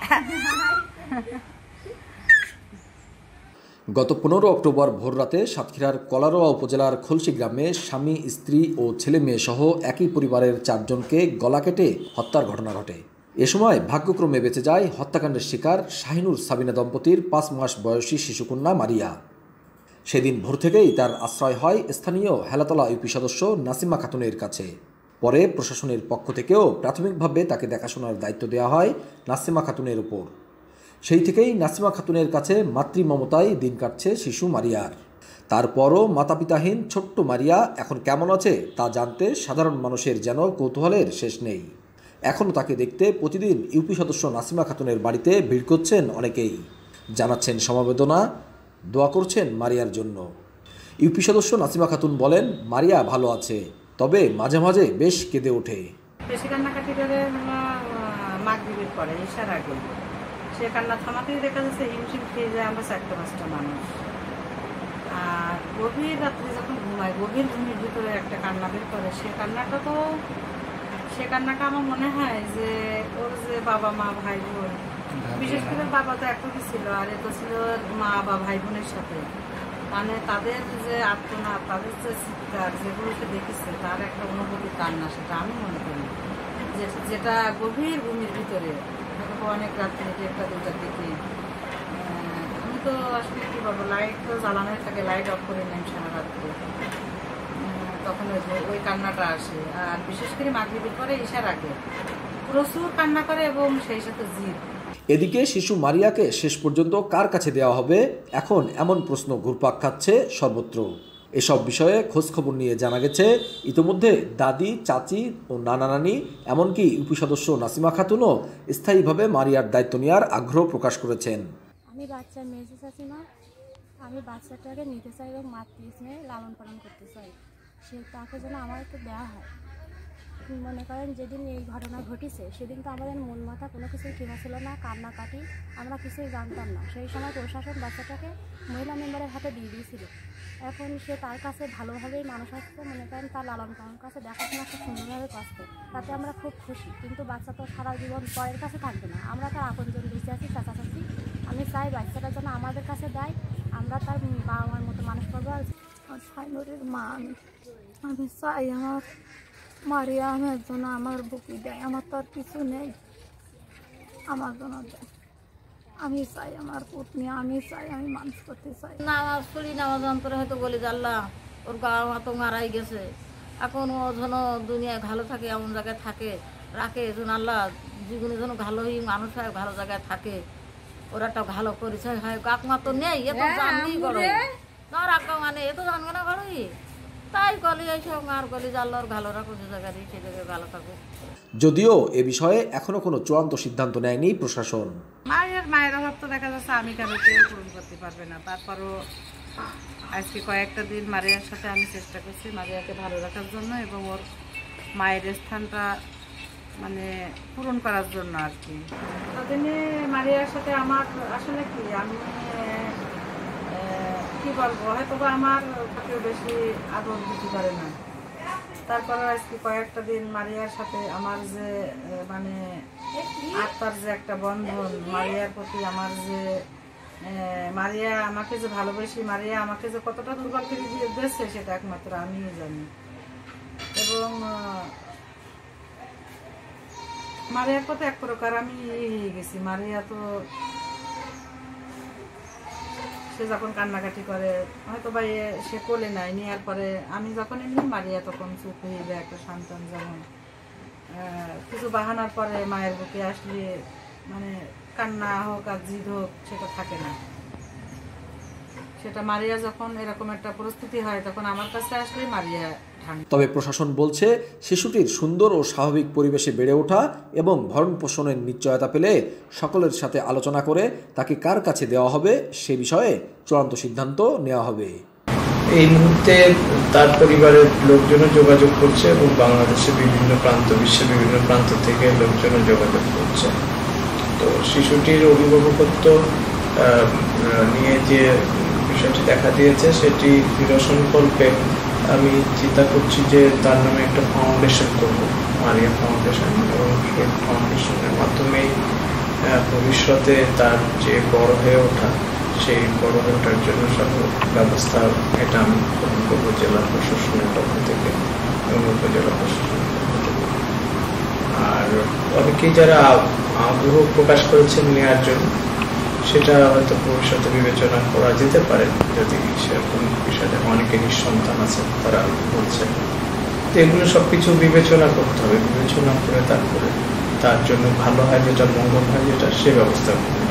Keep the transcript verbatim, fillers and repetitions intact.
গত পনেরো অক্টোবর ভোররাতে সাতক্ষীরার কলারোয়া উপজেলার খলসি গ্রামে স্বামী, স্ত্রী ও ছেলে মেয়ে সহ একই পরিবারের চারজনকে গলা কেটে হত্যার ঘটনা ঘটে। এ সময় ভাগ্যক্রমে বেঁচে যায় হত্যাকাণ্ডের শিকার শাহিনুর সাবিনা দম্পতির পাঁচ মাস বয়সী শিশুকন্যা মারিয়া। সেদিন ভোর থেকেই তার আশ্রয় হয় স্থানীয় হেলাতলা ইউপি সদস্য নাসিমা খাতুনের কাছে। পরে প্রশাসনের পক্ষ থেকেও প্রাথমিকভাবে তাকে দেখাশোনার দায়িত্ব দেওয়া হয় নাসিমা খাতুনের উপর। সেই থেকেই নাসিমা খাতুনের কাছে মাতৃ মমতায় দিন কাটছে শিশু মারিয়ার। তারপরও মাতাপিতাহীন ছোট্ট মারিয়া এখন কেমন আছে তা জানতে সাধারণ মানুষের যেন কৌতূহলের শেষ নেই। এখনও তাকে দেখতে প্রতিদিন ইউপি সদস্য নাসিমা খাতুনের বাড়িতে ভিড় করছেন অনেকেই, জানাচ্ছেন সমবেদনা, দোয়া করছেন মারিয়ার জন্য। ইউপি সদস্য নাসিমা খাতুন বলেন, মারিয়া ভালো আছে, তবে মাঝে মাঝে বেশ কেঁদে ওঠে। বেশি কান্নাকাটি করে মাগরিবের পরে ঈশার আগে সে কান্না থামাতেই দেখা যাচ্ছে হিমশিম খেয়ে যায় আমরা চারটে পাঁচটা মানুষ। আর গভীর রাত্রে যখন ঘুমায় গভীর ঘুমের ভিতরে একটা কান্না বের করে, সে কান্নাটা তো সে কান্নাটা আমার মনে হয় যে ওর যে বাবা মা ভাই বোন, বিশেষ করে বাবা তো একই ছিল আর এ তো ছিল মা বা ভাই বোনের সাথে, মানে তাদের যে আত্মনাদ, তাদের যে চিৎকার যেগুলোকে দেখেছে তার একটা অনুভূতি কান্না, সেটা আমি মনে করি যেটা গভীর ঘুমের ভিতরে অনেক রাত্রে একটা দুটার দিকে। আমি তো আসলে কি বলবো, লাইট তো জ্বালানোই থাকে, লাইট অফ করে নেন সারা রাত্রে, তখন ওই কান্নাটা আসে। আর বিশেষ করে মাগরিবের পরে ঈশার আগে প্রচুর কান্না করে এবং সেই সাথে জিদ। এদিকে শিশু মারিয়াকে শেষ পর্যন্ত কার কাছে দেওয়া হবে, এখন এমন প্রশ্ন ঘুরপাক খাচ্ছে সর্বত্র। এসব বিষয়ে খোঁজখবর নিয়ে জানা গেছে ইতিমধ্যে দাদি, চাচি ও নানা নানি, এমনকি ইউপি সদস্য নাসিমা খাতুনও স্থায়ীভাবে মারিয়ার দায়িত্ব নেওয়ার আগ্রহ প্রকাশ করেছেন। আমি বাচ্চার মেজে চাচিমা, আমি বাচ্চাটাকে নিতে চাই এবং মাতৃ স্নেহে লালন পালন করতে চাই, সে তাকে যেন আমাকে দেওয়া হয়। মনে করেন যেদিন এই ঘটনা ঘটেছে সেদিন তো আমাদের মন মাথা কোনো কিছুই কেনা ছিল না, কান্নাকাটি আমরা কিছুই জানতাম না। সেই সময় প্রশাসন বাচ্চাটাকে মহিলা মেম্বারের হাতে দিয়ে দিয়েছিল। এখন সে তার কাছে ভালোভাবেই মানুষ আসছে, মনে করেন তার লালন পালন কাছে দেখাশোনা খুব সুন্দরভাবে করছে, তাতে আমরা খুব খুশি। কিন্তু বাচ্চা তো সারা জীবন পরের কাছে থাকবে না, আমরা তার আপনজন বেঁচে আছি, চাচা চাচি। আমি চাই বাচ্চাটা যেন আমাদের কাছে দেয়, আমরা তার বাবা মার মতো মানুষ করবো। আর শাহিনুরের মা আমি আমি চাই আমার মারিয়া আমার জন্য আমার বুকি দেয়, আমার তো আর কিছু নেই, আমার জন্য দেয়। আমি চাই আমার পুতনি, আমি চাই আমি মানুষ করতে চাই। নামাজ পড়ি, নামাজ অন্তরে হয়তো বলে জানলা ওর গা তো মারাই গেছে, এখন ও যেন দুনিয়ায় ভালো থাকে, এমন জায়গায় থাকে রাখে যেন আল্লাহ জীবনে যেন ভালোই মানুষ হয়, ভালো জায়গায় থাকে, ওর একটা ভালো পরিচয় হয়। কাকমা তো নেই, এ তো জানবি বড় না রাখা, মানে এ তো জানবে না বড়ই, তাই গলি এইসব আর গলি জানলার ভালো রাখো, যে জায়গায় সে জায়গায় ভালো থাকো। যদিও এ বিষয়ে এখনো কোনো চূড়ান্ত সিদ্ধান্ত নেয়নি প্রশাসন। মায়ের মায়ের অভাব তো দেখা যাচ্ছে আমি কেন কেউ পূরণ করতে পারবে না। তারপরও আজকে কয়েকটা দিন মারিয়ার সাথে আমি চেষ্টা করছি মারিয়াকে ভালো রাখার জন্য এবং ওর মায়ের স্থানটা মানে পূরণ করার জন্য আর কি। তদিনে মারিয়ার সাথে আমার আসলে কি আমি কি বলবো, হয়তো বা আমার কেউ বেশি আদর দিতে পারে না। তারপরে আজকে কয়েকটা দিন মারিয়ার সাথে আমার যে মানে আত্মার যে একটা বন্ধন, মারিয়ার প্রতি আমার যে মারিয়া আমাকে যে ভালোবেসে, মারিয়া আমাকে যে কতটা দুর্বল করে দিয়ে দিয়েছে সেটা একমাত্র আমিই জানি। এবং মারিয়ার প্রতি এক প্রকার আমি হয়ে গেছি। মারিয়া তো সে যখন কান্নাকাটি করে হয়তো বা সে কোলে নাই, নেওয়ার পরে আমি যখন এমনি মারিয়া তখন চুপ হয়ে যায়। একটা সন্তান যেমন কিছু বাহানার পরে মায়ের বুকে আসলে মানে কান্না হোক আর জিদ হোক সেটা থাকে না, সেটা মারিয়া যখন এরকম একটা পরিস্থিতি হয় তখন আমার কাছে আসলে মারিয়া। তবে প্রশাসন বলছে শিশুটির সুন্দর ও স্বাভাবিক পরিবেশে বেড়ে ওঠা এবং ভরণ পোষণের নিশ্চয়তা পেলে সকলের সাথে আলোচনা করে তাকে কার কাছে দেওয়া হবে সে বিষয়ে চূড়ান্ত সিদ্ধান্ত নেওয়া হবে। এই মুহূর্তে তার পরিবারের লোকজনও যোগাযোগ করছে এবং বাংলাদেশের বিভিন্ন প্রান্ত, বিশ্বের বিভিন্ন প্রান্ত থেকে লোকজনও যোগাযোগ করছে। তো শিশুটির অভিভাবকত্ব নিয়ে যে বিষয়টি দেখা দিয়েছে সেটি নিরসনকল্পে আমি চিন্তা করছি যে তার নামে একটা ফাউন্ডেশন করব, মারিয়া ফাউন্ডেশন, এবং সেই ফাউন্ডেশনের মাধ্যমেই ভবিষ্যতে তার যে বড় হয়ে ওঠা, সেই বড় হয়ে ওঠার জন্য সব ব্যবস্থা এটা আমি গ্রহণ করবো জেলা প্রশাসনের পক্ষ থেকে এবং উপজেলা প্রশাসনের পক্ষ থেকে। আর অনেকেই যারা আগ্রহ প্রকাশ করেছেন নেওয়ার জন্য, সেটা হয়তো ভবিষ্যতে বিবেচনা করা যেতে পারে যদি সেরকম বিষয়টা। অনেকে নিঃসন্তান আছে তারা বলছে, তো এগুলো সবকিছু বিবেচনা করতে হবে। বিবেচনা করে তারপরে তার জন্য ভালো হয় যেটা, মঙ্গল হয় যেটা, সে ব্যবস্থা করতে